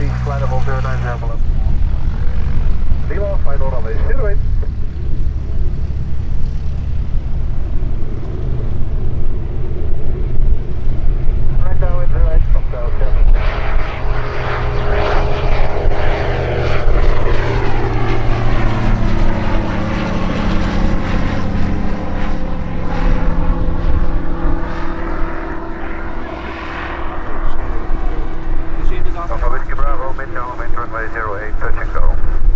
please flight level 09 envelope. Lima, final runway 08. Right now into right from Tower 7. Alpha Whiskey Bravo, midtown, wind runway 08, touch and go.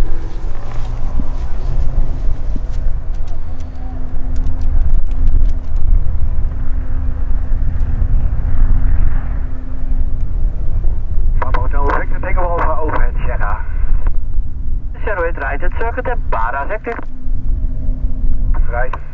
Papa Hotel Victor, take a Alpha overhead, Sierra. 08 right, het circuit en para, zegt u. Right.